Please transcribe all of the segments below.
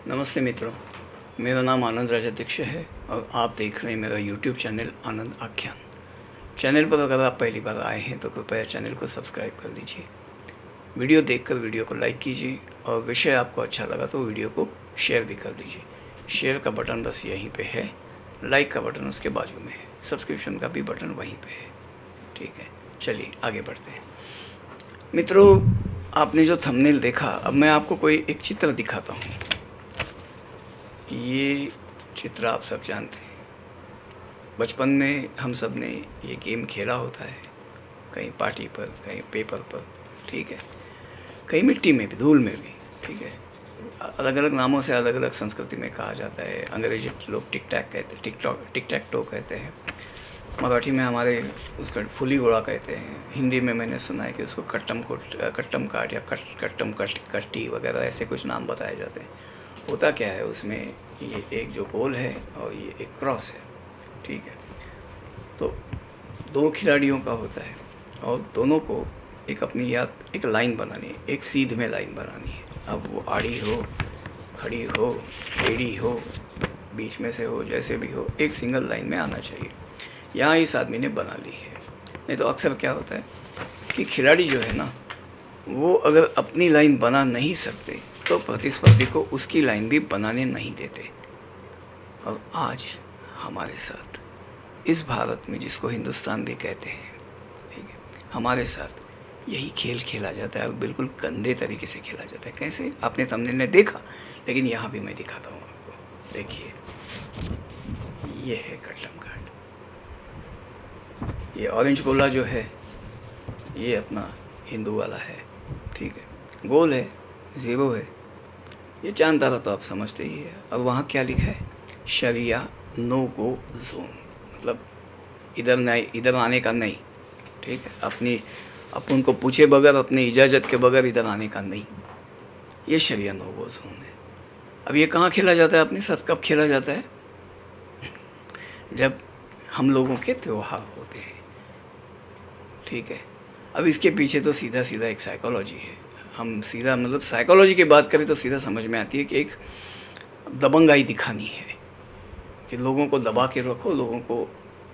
नमस्ते मित्रों, मेरा नाम आनंद राजाध्यक्ष है और आप देख रहे हैं मेरा यूट्यूब चैनल आनंद आख्यान। चैनल पर अगर आप पहली बार आए हैं तो कृपया चैनल को सब्सक्राइब कर लीजिए। वीडियो देखकर वीडियो को लाइक कीजिए और विषय आपको अच्छा लगा तो वीडियो को शेयर भी कर दीजिए। शेयर का बटन बस यहीं पे है, लाइक का बटन उसके बाजू में है, सब्सक्रिप्शन का भी बटन वहीं पे है। ठीक है, चलिए आगे बढ़ते हैं। मित्रों, आपने जो थंबनेल देखा, अब मैं आपको कोई एक चित्र दिखाता हूँ। ये चित्र आप सब जानते हैं, बचपन में हम सब ने ये गेम खेला होता है, कहीं पार्टी पर, कहीं पेपर पर, ठीक है, कहीं मिट्टी में भी, धूल में भी, ठीक है। अलग अलग नामों से अलग अलग संस्कृति में कहा जाता है। अंग्रेजी लोग टिक टैक कहते हैं, टिक टैक टो कहते हैं। मराठी में हमारे उसका फुली गोड़ा कहते हैं। हिंदी में मैंने सुना है कि उसको कट्टम काट या कट्टम कट्टी वगैरह ऐसे कुछ नाम बताए जाते हैं। होता क्या है, उसमें ये एक जो गोल है और ये एक क्रॉस है, ठीक है। तो दो खिलाड़ियों का होता है और दोनों को एक अपनी याद एक लाइन बनानी है, एक सीध में लाइन बनानी है। अब वो आड़ी हो, खड़ी हो, टेढ़ी हो, बीच में से हो, जैसे भी हो, एक सिंगल लाइन में आना चाहिए। यहाँ इस आदमी ने बना ली है। नहीं तो अक्सर क्या होता है कि खिलाड़ी जो है ना, वो अगर अपनी लाइन बना नहीं सकते तो प्रतिस्पर्धी को उसकी लाइन भी बनाने नहीं देते। और आज हमारे साथ इस भारत में, जिसको हिंदुस्तान भी कहते हैं, ठीक है, हमारे साथ यही खेल खेला जाता है और बिल्कुल गंदे तरीके से खेला जाता है। कैसे, आपने थंबनेल में देखा, लेकिन यहाँ भी मैं दिखाता हूँ आपको। देखिए, ये है कट्टम काट। ये ऑरेंज गोला जो है ये अपना हिंदू वाला है, ठीक है। गोल है, ज़ीरो है। ये चांद तारा तो आप समझते ही है। और वहाँ क्या लिखा है, शरिया नो गो जोन, मतलब इधर नहीं, इधर आने का नहीं, ठीक है। अपन को पूछे बगैर, अपनी इजाज़त के बगैर इधर आने का नहीं। ये शरिया नो गो जोन है। अब ये कहाँ खेला जाता है अपने साथ, कब खेला जाता है? जब हम लोगों के त्यौहार होते हैं, ठीक है। अब इसके पीछे तो सीधा सीधा एक साइकोलॉजी है। हम सीधा, मतलब साइकोलॉजी की बात करें तो सीधा समझ में आती है कि एक दबंगाई दिखानी है कि लोगों को दबा के रखो, लोगों को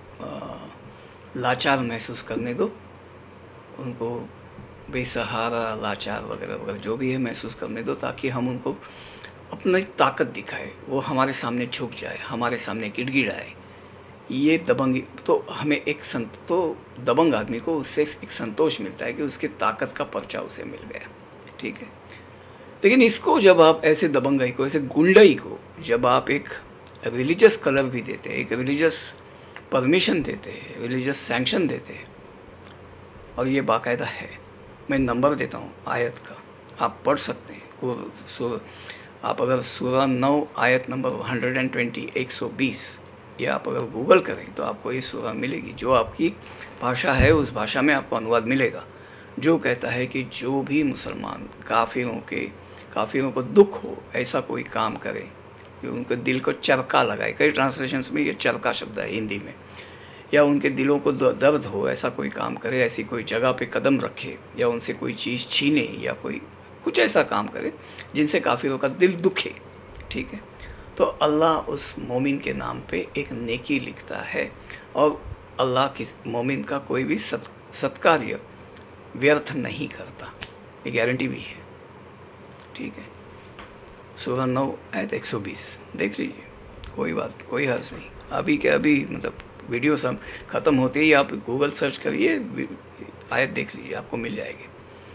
लाचार महसूस करने दो, उनको बेसहारा, लाचार वगैरह वगैरह जो भी है महसूस करने दो, ताकि हम उनको अपनी ताकत दिखाए, वो हमारे सामने झुक जाए, हमारे सामने गिड़गिड़ाए। ये दबंगी तो हमें तो दबंग आदमी को उससे एक संतोष मिलता है कि उसकी ताकत का पर्चा उसे मिल गया, ठीक है। लेकिन इसको जब आप ऐसे दबंगाई को, ऐसे गुंडाई को जब आप एक रिलीजियस कलर भी देते हैं, एक रिलीजियस परमिशन देते हैं, रिलीजियस सैंक्शन देते हैं, और ये बाकायदा है, मैं नंबर देता हूँ आयत का, आप पढ़ सकते हैं। आप अगर सूरा 9 आयत नंबर 120 120 ये आप अगर गूगल करें तो आपको ये सूरा मिलेगी। जो आपकी भाषा है उस भाषा में आपको अनुवाद मिलेगा, जो कहता है कि जो भी मुसलमान काफिरों को दुख हो ऐसा कोई काम करे कि उनके दिल को चरका लगाए। कई ट्रांसलेशंस में ये चरका शब्द है हिंदी में। या उनके दिलों को दर्द हो ऐसा कोई काम करे, ऐसी कोई जगह पे कदम रखे, या उनसे कोई चीज़ छीने, या कोई कुछ ऐसा काम करे जिनसे काफिरों का दिल दुखे, ठीक है। तो अल्लाह उस मोमिन के नाम पे एक नेकी लिखता है, और अल्लाह किस मोमिन का कोई भी सत्कार्य व्यर्थ नहीं करता, ये गारंटी भी है, ठीक है। सूरा 9 आयत 120 देख लीजिए, कोई हर्ज नहीं। अभी के अभी, मतलब वीडियो सब ख़त्म होते ही आप गूगल सर्च करिए, आयत देख लीजिए, आपको मिल जाएगी।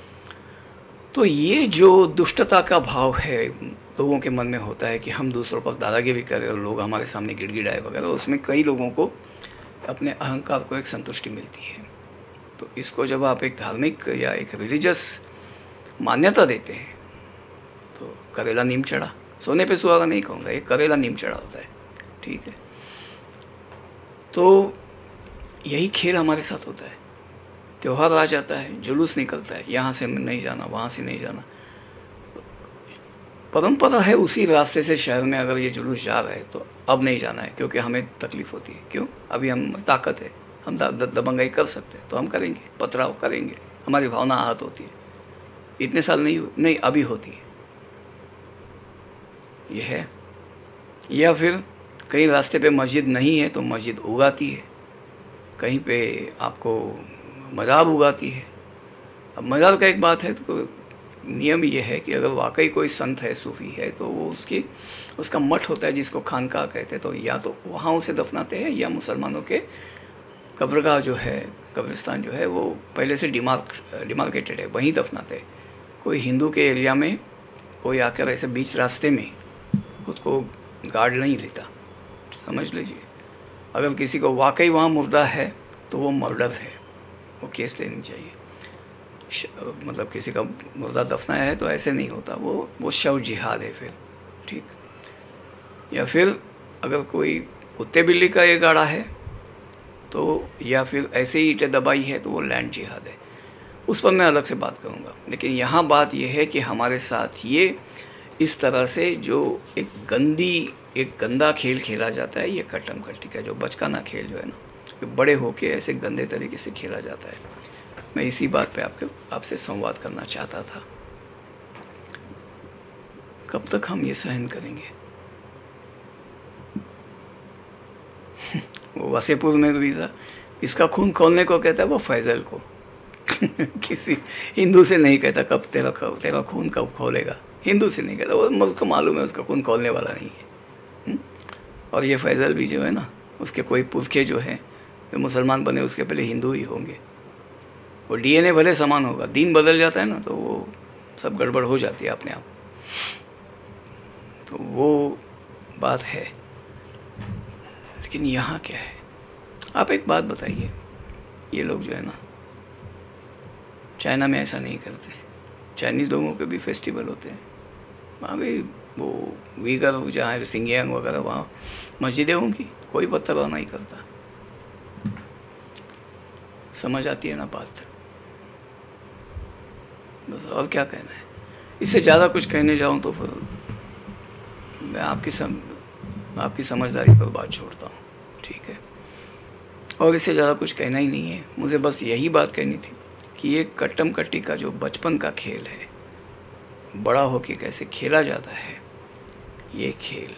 तो ये जो दुष्टता का भाव है लोगों के मन में होता है कि हम दूसरों पर दादागिरी करें और लोग हमारे सामने गिड़गिड़ाए वगैरह, उसमें कई लोगों को अपने अहंकार को एक संतुष्टि मिलती है। तो इसको जब आप एक धार्मिक या एक रिलीजियस मान्यता देते हैं तो करेला नीम चढ़ा, सोने पे सुहागा नहीं कहूँगा, ये करेला नीम चढ़ा होता है, ठीक है। तो यही खेल हमारे साथ होता है। त्यौहार आ जाता है, जुलूस निकलता है, यहाँ से नहीं जाना, वहाँ से नहीं जाना, परंपरा है उसी रास्ते से शहर में अगर ये जुलूस जा रहा है तो अब नहीं जाना है, क्योंकि हमें तकलीफ़ होती है। क्यों? अभी हम ताकत है, हम दबंगाई कर सकते हैं तो हम करेंगे, पथराव करेंगे, हमारी भावना आहत होती है। इतने साल नहीं, अभी होती है। ये है। या फिर कहीं रास्ते पे मस्जिद नहीं है तो मस्जिद उगाती है, कहीं पे आपको मज़ार उगाती है। अब मज़ार का एक बात है, तो नियम ये है कि अगर वाकई कोई संत है, सूफ़ी है, तो वो उसका मठ होता है जिसको खानकाह कहते हैं, तो या तो वहाँ उसे दफनाते हैं या मुसलमानों के कब्रगाह जो है, कब्रिस्तान जो है वो पहले से डिमार्केटेड है, वहीं दफनाते हैं। कोई हिंदू के एरिया में कोई आकर ऐसे बीच रास्ते में खुद को गार्ड नहीं लेता, समझ लीजिए। अगर किसी को वाकई वहाँ मुर्दा है तो वो मर्डर है, वो केस लेनी चाहिए। मतलब किसी का मुर्दा दफनाया है तो ऐसे नहीं होता, वो शव जिहाद है फिर, ठीक। या फिर अगर कोई कुत्ते बिल्ली का ये गाड़ा है तो, या फिर ऐसे ही ईंटें दबाई है तो वो लैंड जिहाद है, उस पर मैं अलग से बात करूँगा। लेकिन यहाँ बात यह है कि हमारे साथ ये इस तरह से जो एक गंदा खेल खेला जाता है, ये कट्टम कट्टी का जो बचकाना खेल जो है ना, ये बड़े होके ऐसे गंदे तरीके से खेला जाता है। मैं इसी बात पे आपसे संवाद करना चाहता था। कब तक हम ये सहन करेंगे? वो वसेपुर में भी था, इसका खून खोलने को कहता है वो फैजल को किसी हिंदू से नहीं कहता कब तेरा खून कब खोलेगा, हिंदू से नहीं कहता, वो मुझको मालूम है उसका खून खोलने वाला नहीं है। और ये फैजल भी जो है ना, उसके कोई पुरखे जो हैं वे मुसलमान बने उसके पहले हिंदू ही होंगे। वो डीएनए भले समान होगा, दिन बदल जाता है ना तो वो सब गड़बड़ हो जाती है अपने आप। तो वो बात है। लेकिन यहाँ क्या है, आप एक बात बताइए, ये लोग जो है ना, चाइना में ऐसा नहीं करते। चाइनीज़ लोगों के भी फेस्टिवल होते हैं, वहाँ भी वो वीगर जहाँ सिंगियांग वगैरह वहाँ मस्जिदें होंगी, कोई पत्थरवाह नहीं करता। समझ आती है ना बात? बस और क्या कहना है, इससे ज़्यादा कुछ कहने जाऊँ तो फिर मैं आपकी समझदारी पर बात छोड़ता हूँ, ठीक है। और इससे ज़्यादा कुछ कहना ही नहीं है, मुझे बस यही बात कहनी थी कि ये कट्टम कट्टी का जो बचपन का खेल है, बड़ा होके कैसे खेला जाता है, ये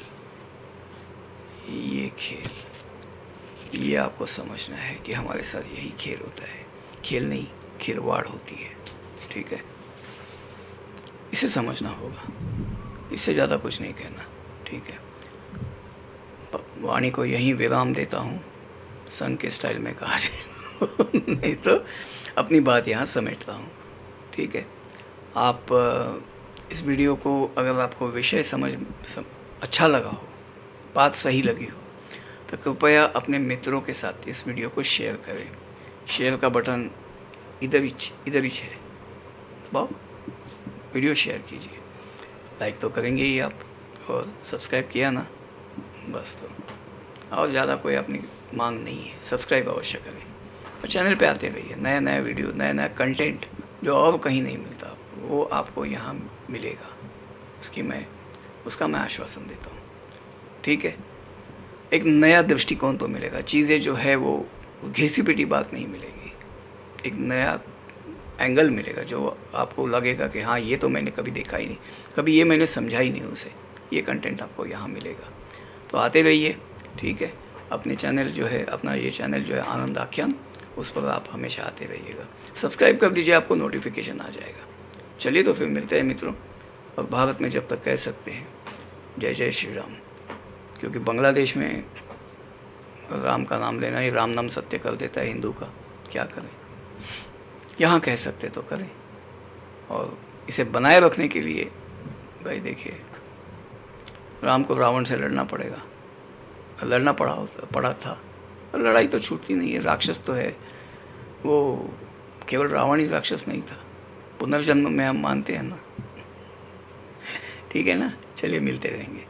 आपको समझना है कि हमारे साथ यही खेल होता है। खेल नहीं, खिलवाड़ होती है, ठीक है। इसे समझना होगा, इससे ज़्यादा कुछ नहीं कहना, ठीक है। वाणी को यहीं विराम देता हूँ, संघ के स्टाइल में कहा जाए नहीं तो अपनी बात यहाँ समेटता हूँ, ठीक है। आप इस वीडियो को, अगर आपको विषय अच्छा लगा हो, बात सही लगी हो, तो कृपया अपने मित्रों के साथ इस वीडियो को शेयर करें। शेयर का बटन इधर ही है, दबाओ, वीडियो शेयर कीजिए। लाइक तो करेंगे ही आप, और सब्सक्राइब किया ना, बस। तो और ज़्यादा कोई अपनी मांग नहीं है, सब्सक्राइब अवश्य करें और चैनल पे आते रहिए। नया वीडियो, नया कंटेंट जो और कहीं नहीं मिलता, वो आपको यहाँ मिलेगा, उसका मैं आश्वासन देता हूँ, ठीक है। एक नया दृष्टिकोण तो मिलेगा, चीज़ें जो है वो घिसी पिटी बात नहीं मिलेगी, एक नया एंगल मिलेगा जो आपको लगेगा कि हाँ, ये तो मैंने कभी देखा ही नहीं, कभी ये मैंने समझा ही नहीं उसे। ये कंटेंट आपको यहाँ मिलेगा, तो आते रहिए, ठीक है। अपने चैनल जो है, अपना ये चैनल जो है आनंद आख्यान, उस पर आप हमेशा आते रहिएगा। सब्सक्राइब कर दीजिए, आपको नोटिफिकेशन आ जाएगा। चलिए तो फिर मिलते हैं मित्रों, और भारत में जब तक कह सकते हैं जय जय श्री राम, क्योंकि बांग्लादेश में राम का नाम लेना ही राम नाम सत्य कर देता है हिंदू का, क्या करें। यहाँ कह सकते तो करें, और इसे बनाए रखने के लिए भाई देखिए, राम को रावण से लड़ना पड़ा था, और लड़ाई तो छूटती नहीं है। राक्षस तो है, वो केवल रावण ही राक्षस नहीं था, पुनर्जन्म में हम मानते हैं ना, ठीक है ना। चलिए मिलते रहेंगे।